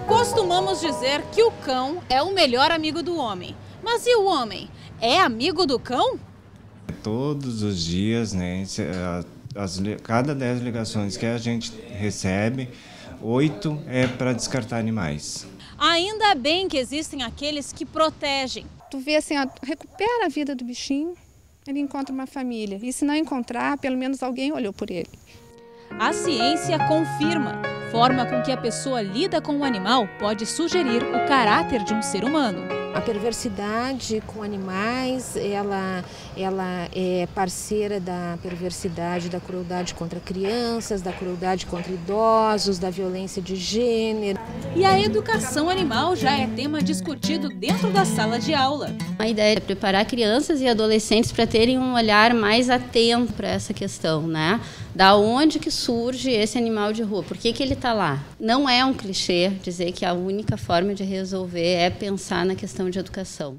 Costumamos dizer que o cão é o melhor amigo do homem. Mas e o homem? É amigo do cão? Todos os dias, né? Cada 10 ligações que a gente recebe, 8 é para descartar animais. Ainda bem que existem aqueles que protegem. Tu vê assim, ó, recupera a vida do bichinho, ele encontra uma família. E se não encontrar, pelo menos alguém olhou por ele. A ciência confirma. Forma com que a pessoa lida com o animal pode sugerir o caráter de um ser humano. A perversidade com animais, ela é parceira da perversidade, da crueldade contra crianças, da crueldade contra idosos, da violência de gênero. E a educação animal já é tema discutido dentro da sala de aula. A ideia é preparar crianças e adolescentes para terem um olhar mais atento para essa questão, né? Da onde que surge esse animal de rua? Por que ele está lá? Não é um clichê dizer que a única forma de resolver é pensar na questão de educação.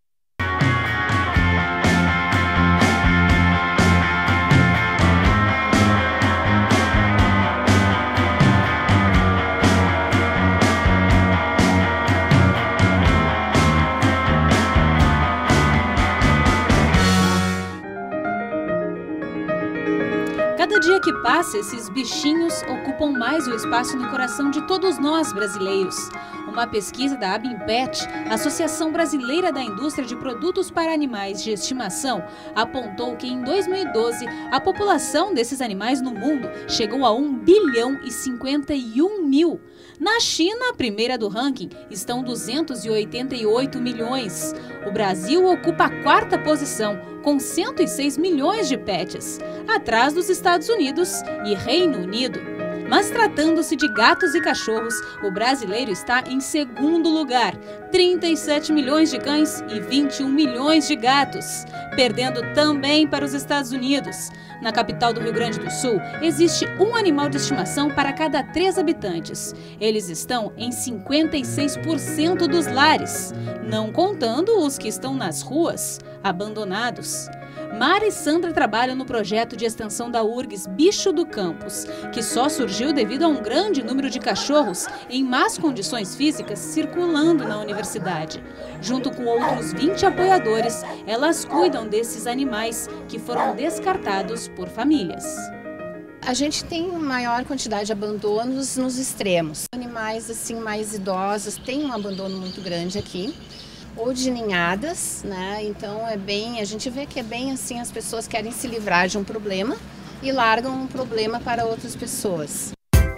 Cada dia que passa, esses bichinhos ocupam mais o espaço no coração de todos nós brasileiros. Uma pesquisa da Abimpet, Associação Brasileira da Indústria de Produtos para Animais de Estimação, apontou que em 2012 a população desses animais no mundo chegou a 1 bilhão e 51 mil. Na China, a primeira do ranking, estão 288 milhões. O Brasil ocupa a 4ª posição, com 106 milhões de pets, atrás dos Estados Unidos e Reino Unido. Mas tratando-se de gatos e cachorros, o brasileiro está em 2º lugar, 37 milhões de cães e 21 milhões de gatos, perdendo também para os Estados Unidos. Na capital do Rio Grande do Sul, existe um animal de estimação para cada 3 habitantes. Eles estão em 56% dos lares, não contando os que estão nas ruas, abandonados. Mara e Sandra trabalham no projeto de extensão da URGS Bicho do Campus, que só surgiu devido a um grande número de cachorros em más condições físicas circulando na universidade. Junto com outros 20 apoiadores, elas cuidam desses animais que foram descartados por famílias. A gente tem maior quantidade de abandonos nos extremos. Animais assim mais idosos têm um abandono muito grande aqui, ou de ninhadas, né? Então a gente vê que é bem assim, as pessoas querem se livrar de um problema e largam um problema para outras pessoas.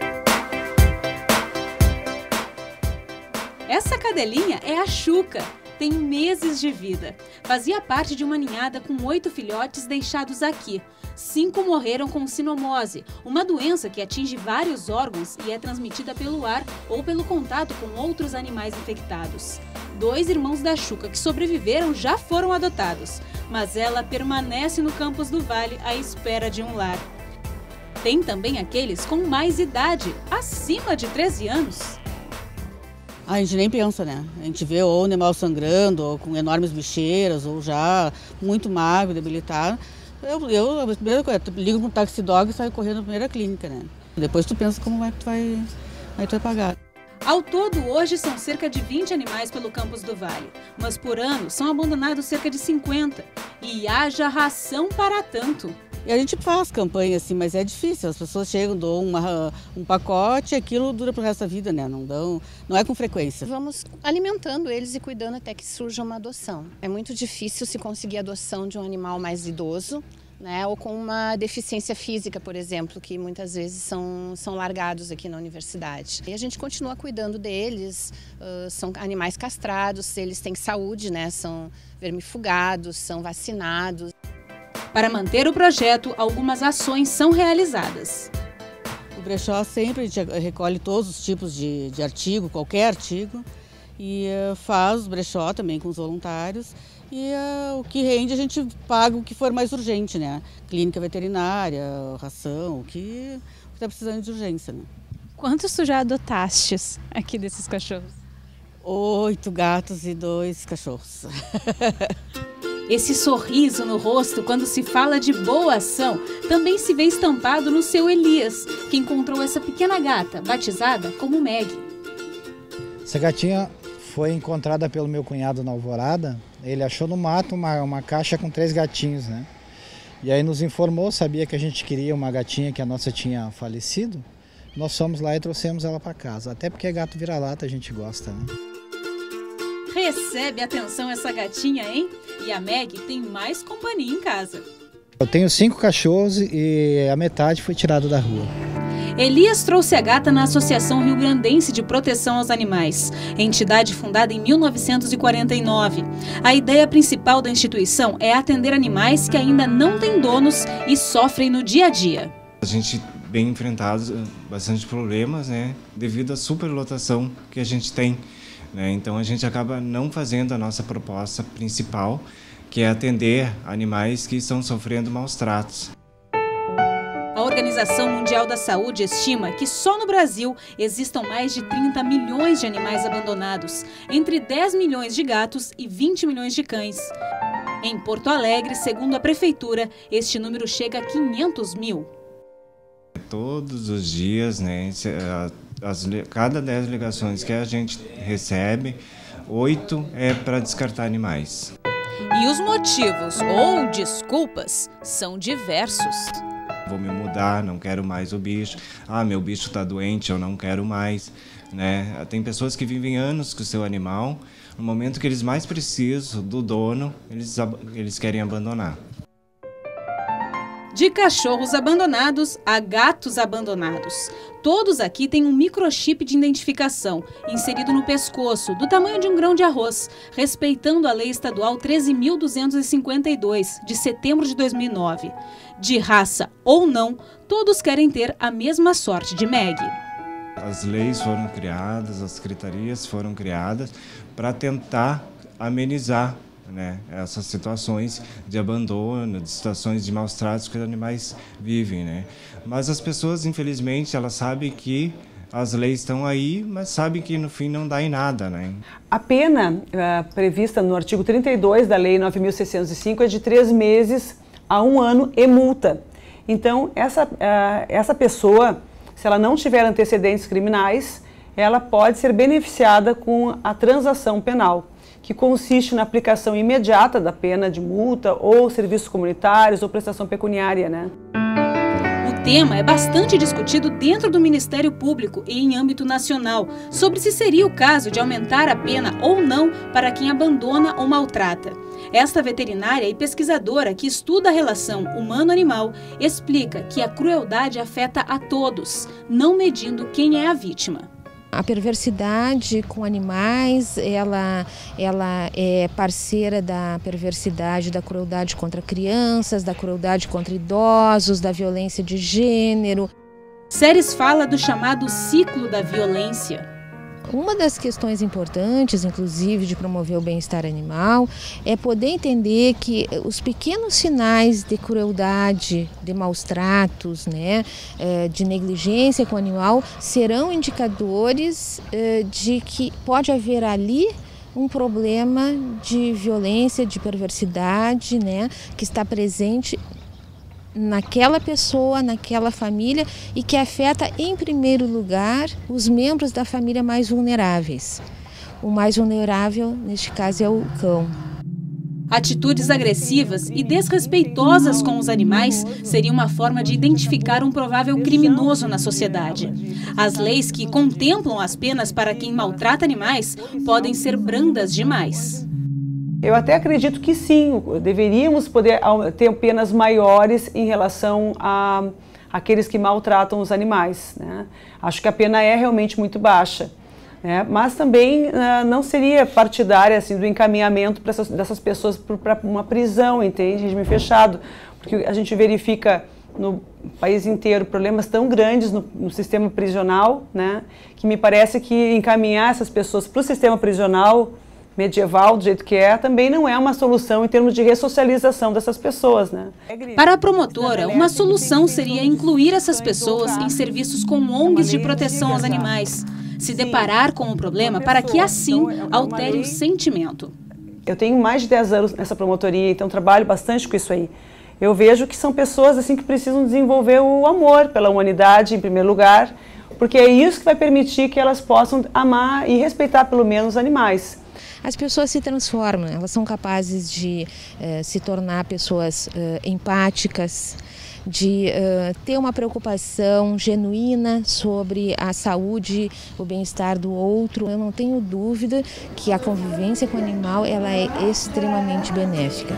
Essa cadelinha é a Xuca. Tem meses de vida. Fazia parte de uma ninhada com 8 filhotes deixados aqui. 5 morreram com sinomose, uma doença que atinge vários órgãos e é transmitida pelo ar ou pelo contato com outros animais infectados. 2 irmãos da Xuca que sobreviveram já foram adotados, mas ela permanece no campus do Vale à espera de um lar. Tem também aqueles com mais idade, acima de 13 anos. A gente nem pensa, né? A gente vê ou animal sangrando, ou com enormes bicheiras, ou já muito magro, debilitado. Eu primeira coisa, ligo para um taxi dog e saio correndo na primeira clínica, né? Depois tu pensa como é que tu vai pagar. Ao todo, hoje são cerca de 20 animais pelo campus do Vale, mas por ano são abandonados cerca de 50. E haja ração para tanto. E a gente faz campanha assim, mas é difícil. As pessoas chegam, dão um pacote e aquilo dura pro resto da vida, né? Não é com frequência. Vamos alimentando eles e cuidando até que surja uma adoção. É muito difícil se conseguir a adoção de um animal mais idoso, né? Ou com uma deficiência física, por exemplo, que muitas vezes são largados aqui na universidade. E a gente continua cuidando deles, são animais castrados, eles têm saúde, né? São vermifugados, são vacinados. Para manter o projeto, algumas ações são realizadas. O brechó sempre a gente recolhe todos os tipos de artigo, qualquer artigo, e faz o brechó também com os voluntários. E o que rende a gente paga o que for mais urgente, né? Clínica veterinária, ração, o que está precisando de urgência, né? Quantos tu já adottastes aqui desses cachorros? 8 gatos e 2 cachorros. Esse sorriso no rosto quando se fala de boa ação também se vê estampado no seu Elias, que encontrou essa pequena gata, batizada como Meg. Essa gatinha foi encontrada pelo meu cunhado na Alvorada. Ele achou no mato uma caixa com 3 gatinhos, né? E aí nos informou, sabia que a gente queria uma gatinha, que a nossa tinha falecido. Nós fomos lá e trouxemos ela para casa. Até porque gato vira-lata a gente gosta, né? Recebe atenção essa gatinha, hein? E a Meg tem mais companhia em casa. Eu tenho 5 cachorros e a metade foi tirada da rua. Elias trouxe a gata na Associação Rio Grandense de Proteção aos Animais, entidade fundada em 1949. A ideia principal da instituição é atender animais que ainda não têm donos e sofrem no dia a dia. A gente vem enfrentado bastante problemas, né, devido à superlotação que a gente tem, né? Então a gente acaba não fazendo a nossa proposta principal, que é atender animais que estão sofrendo maus tratos. A Organização Mundial da Saúde estima que só no Brasil existam mais de 30 milhões de animais abandonados, entre 10 milhões de gatos e 20 milhões de cães. Em Porto Alegre, segundo a Prefeitura, este número chega a 500 mil. Todos os dias, né, cada 10 ligações que a gente recebe, 8 é para descartar animais. E os motivos ou desculpas são diversos. Vou me mudar, não quero mais o bicho. Ah, meu bicho está doente, eu não quero mais, né? Tem pessoas que vivem anos com o seu animal. No momento que eles mais precisam do dono, eles querem abandonar. De cachorros abandonados a gatos abandonados. Todos aqui têm um microchip de identificação inserido no pescoço, do tamanho de um grão de arroz, respeitando a Lei Estadual 13.252, de setembro de 2009. De raça ou não, todos querem ter a mesma sorte de Meg. As leis foram criadas, as secretarias foram criadas para tentar amenizar, né, essas situações de abandono, de situações de maus tratos que os animais vivem, né? Mas as pessoas, infelizmente, elas sabem que as leis estão aí, mas sabem que no fim não dá em nada, né? A pena prevista no artigo 32 da Lei 9.605 é de 3 meses a 1 ano e multa. Então, essa pessoa, se ela não tiver antecedentes criminais, ela pode ser beneficiada com a transação penal, que consiste na aplicação imediata da pena de multa ou serviços comunitários ou prestação pecuniária, né? O tema é bastante discutido dentro do Ministério Público e em âmbito nacional, sobre se seria o caso de aumentar a pena ou não para quem abandona ou maltrata. Esta veterinária e pesquisadora que estuda a relação humano-animal explica que a crueldade afeta a todos, não medindo quem é a vítima. A perversidade com animais, ela é parceira da perversidade, da crueldade contra crianças, da crueldade contra idosos, da violência de gênero. Seres fala do chamado ciclo da violência. Uma das questões importantes, inclusive, de promover o bem-estar animal é poder entender que os pequenos sinais de crueldade, de maus tratos, né, de negligência com o animal, serão indicadores de que pode haver ali um problema de violência, de perversidade, né, que está presente naquela pessoa, naquela família e que afeta em primeiro lugar os membros da família mais vulneráveis. O mais vulnerável neste caso é o cão. Atitudes agressivas e desrespeitosas com os animais seria uma forma de identificar um provável criminoso na sociedade. As leis que contemplam as penas para quem maltrata animais podem ser brandas demais. Eu até acredito que sim, deveríamos poder ter penas maiores em relação a aqueles que maltratam os animais, né? Acho que a pena é realmente muito baixa, né? Mas também não seria partidária assim, do encaminhamento dessas pessoas para uma prisão, entende? Regime fechado, porque a gente verifica no país inteiro problemas tão grandes no sistema prisional, né? Que me parece que encaminhar essas pessoas para o sistema prisional medieval, do jeito que é, também não é uma solução em termos de ressocialização dessas pessoas, né? Para a promotora, uma solução seria incluir essas pessoas em serviços com ONGs de proteção aos animais, se deparar com o problema para que assim altere o sentimento. Eu tenho mais de 10 anos nessa promotoria, então trabalho bastante com isso aí. Eu vejo que são pessoas assim que precisam desenvolver o amor pela humanidade, em primeiro lugar, porque é isso que vai permitir que elas possam amar e respeitar pelo menos os animais. As pessoas se transformam, elas são capazes de se tornar pessoas empáticas, de ter uma preocupação genuína sobre a saúde, o bem-estar do outro. Eu não tenho dúvida que a convivência com o animal ela é extremamente benéfica.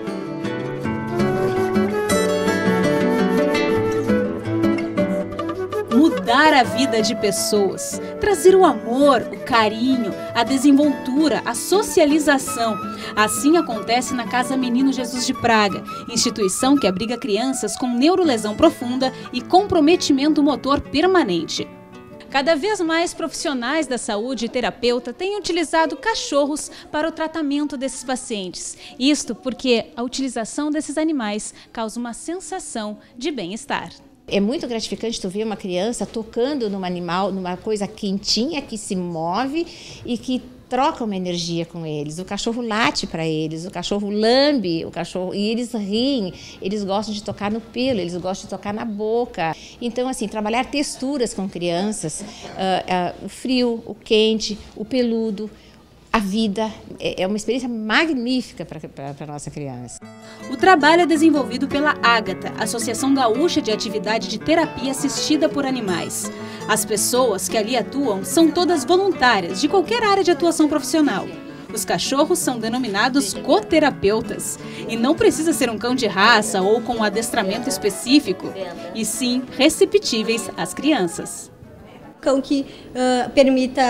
Mudar a vida de pessoas, trazer o amor, o carinho, a desenvoltura, a socialização. Assim acontece na Casa Menino Jesus de Praga, instituição que abriga crianças com neurolesão profunda e comprometimento motor permanente. Cada vez mais profissionais da saúde e terapeuta têm utilizado cachorros para o tratamento desses pacientes. Isto porque a utilização desses animais causa uma sensação de bem-estar. É muito gratificante tu ver uma criança tocando num animal, numa coisa quentinha que se move e que troca uma energia com eles. O cachorro late para eles, o cachorro lambe, e eles riem, eles gostam de tocar no pelo, eles gostam de tocar na boca. Então, assim, trabalhar texturas com crianças, o frio, o quente, o peludo, a vida, é uma experiência magnífica para a nossa criança. O trabalho é desenvolvido pela Ágata, Associação Gaúcha de Atividade de Terapia Assistida por Animais. As pessoas que ali atuam são todas voluntárias, de qualquer área de atuação profissional. Os cachorros são denominados coterapeutas e não precisa ser um cão de raça ou com um adestramento específico, e sim receptíveis às crianças. Cão que permita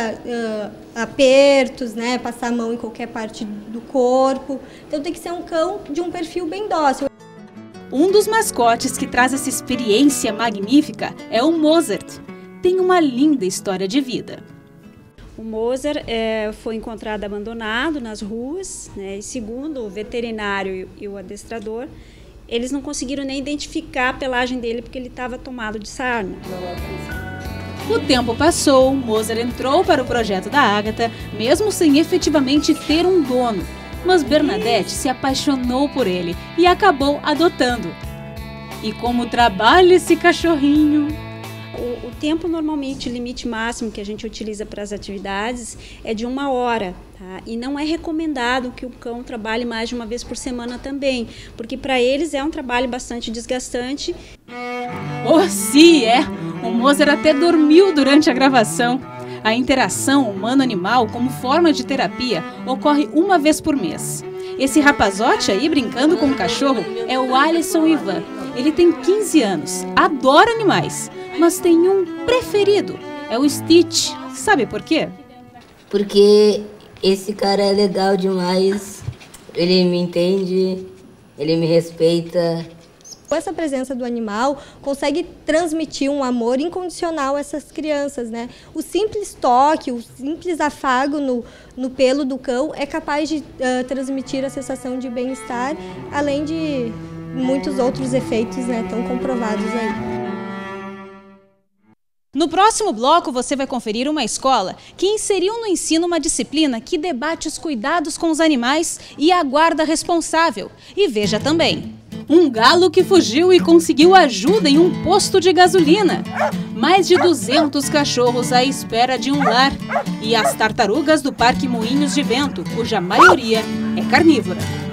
apertos, né, passar a mão em qualquer parte do corpo. Então tem que ser um cão de um perfil bem dócil. Um dos mascotes que traz essa experiência magnífica é o Mozart. Tem uma linda história de vida. O Mozart foi encontrado abandonado nas ruas, né, e segundo o veterinário e o adestrador, eles não conseguiram nem identificar a pelagem dele porque ele estava tomado de sarna. O tempo passou, Mozart entrou para o projeto da Ágata, mesmo sem efetivamente ter um dono. Mas Bernadette se apaixonou por ele e acabou adotando. E como trabalha esse cachorrinho? O tempo normalmente, o limite máximo que a gente utiliza para as atividades é de 1 hora. Tá? E não é recomendado que o cão trabalhe mais de uma vez por semana também, porque para eles é um trabalho bastante desgastante. Oh, sim, é! O Mozart até dormiu durante a gravação. A interação humano-animal como forma de terapia ocorre 1 vez por mês. Esse rapazote aí brincando com o cachorro é o Alisson Ivan. Ele tem 15 anos, adora animais, mas tem um preferido, é o Stitch. Sabe por quê? Porque esse cara é legal demais, ele me entende, ele me respeita. Essa presença do animal consegue transmitir um amor incondicional a essas crianças, né? O simples toque, o simples afago no pelo do cão é capaz de transmitir a sensação de bem-estar, além de muitos outros efeitos, né, tão comprovados aí. No próximo bloco, você vai conferir uma escola que inseriu no ensino uma disciplina que debate os cuidados com os animais e a guarda responsável. E veja também, um galo que fugiu e conseguiu ajuda em um posto de gasolina. Mais de 200 cachorros à espera de um lar. E as tartarugas do Parque Moinhos de Vento, cuja maioria é carnívora.